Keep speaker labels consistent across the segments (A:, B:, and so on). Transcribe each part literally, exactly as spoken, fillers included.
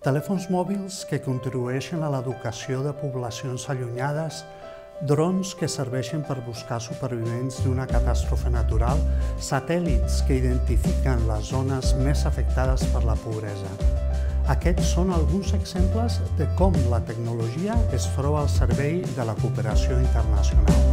A: Telèfons mòbils que contribueixen a l'educació de poblacions allunyades, drons que serveixen per buscar supervivents d'una catàstrofe natural, satèl·lits que identifiquen les zones més afectades per la pobresa. Aquests són alguns exemples de com la tecnologia es troba al servei de la cooperació internacional.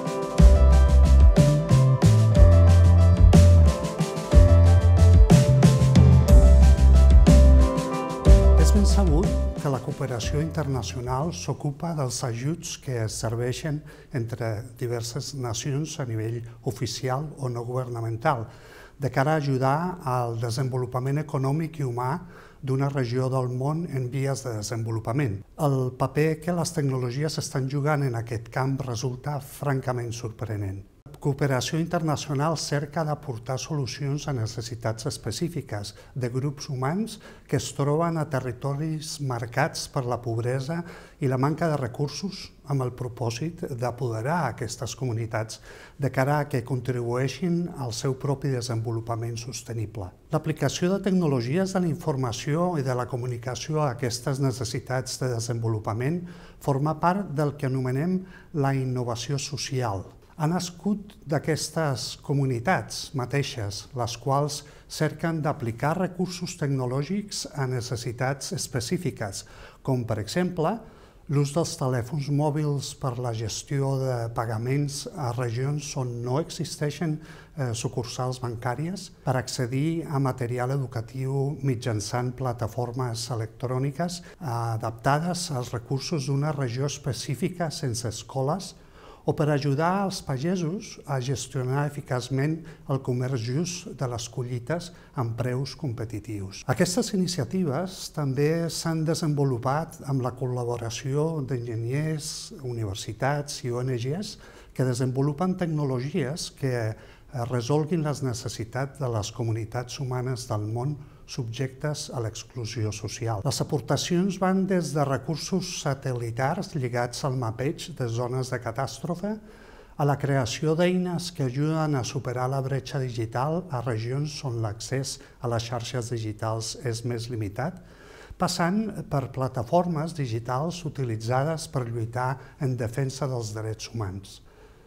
A: És ben sabut que la cooperació internacional s'ocupa dels ajuts que es serveixen entre diverses nacions a nivell oficial o no governamental, de cara a ajudar al desenvolupament econòmic i humà d'una regió del món en vies de desenvolupament. El paper que les tecnologies estan jugant en aquest camp resulta francament sorprenent. La cooperació internacional cerca d'aportar solucions a necessitats específiques de grups humans que es troben a territoris marcats per la pobresa i la manca de recursos, amb el propòsit d'apoderar aquestes comunitats de cara a que contribueixin al seu propi desenvolupament sostenible. L'aplicació de tecnologies de la informació i de la comunicació a aquestes necessitats de desenvolupament forma part del que anomenem la innovació social. Ha nascut d'aquestes comunitats mateixes, les quals cerquen d'aplicar recursos tecnològics a necessitats específiques, com per exemple l'ús dels telèfons mòbils per la gestió de pagaments a regions on no existeixen sucursals bancàries, per accedir a material educatiu mitjançant plataformes electròniques adaptades als recursos d'una regió específica sense escoles, o per ajudar els pagesos a gestionar eficaçment el comerç just de les collites amb preus competitius. Aquestes iniciatives també s'han desenvolupat amb la col·laboració d'enginyers, universitats i O N Ges que desenvolupen tecnologies que resolguin les necessitats de les comunitats humanes del món subjectes a l'exclusió social. Les aportacions van des de recursos satèl·litars lligats al mapeig de zones de catàstrofe a la creació d'eines que ajuden a superar la bretxa digital a regions on l'accés a les xarxes digitals és més limitat, passant per plataformes digitals utilitzades per lluitar en defensa dels drets humans.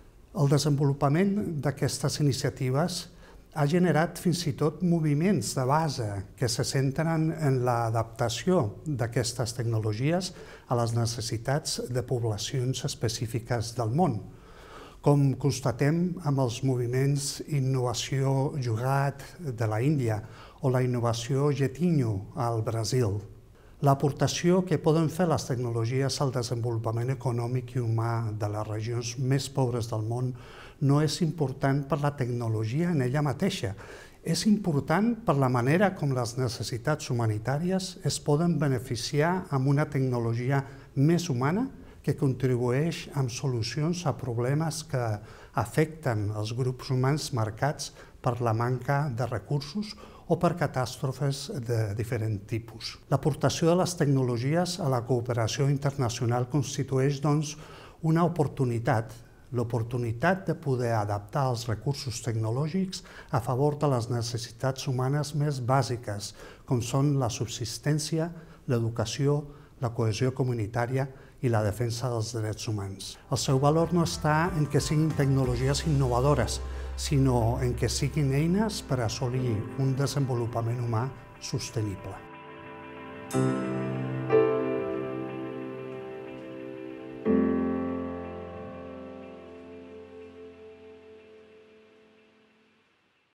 A: El desenvolupament d'aquestes iniciatives ha generat fins i tot moviments de base que se centren en l'adaptació d'aquestes tecnologies a les necessitats de poblacions específiques del món, com constatem amb els moviments Innovació Jugaat de la Índia o la Innovació Jetinho al Brasil. L'aportació que poden fer les tecnologies al desenvolupament econòmic i humà de les regions més pobres del món no és important per la tecnologia en ella mateixa, és important per la manera com les necessitats humanitàries es poden beneficiar amb una tecnologia més humana que contribueix amb solucions a problemes que afecten els grups humans marcats per la manca de recursos o per catàstrofes de diferent tipus. L'aportació de les tecnologies a la cooperació internacional constitueix, doncs, una oportunitat, l'oportunitat de poder adaptar els recursos tecnològics a favor de les necessitats humanes més bàsiques, com són la subsistència, l'educació, la cohesió comunitària i la defensa dels drets humans. El seu valor no està en que siguin tecnologies innovadores, sinó en que siguin eines per assolir un desenvolupament humà sostenible.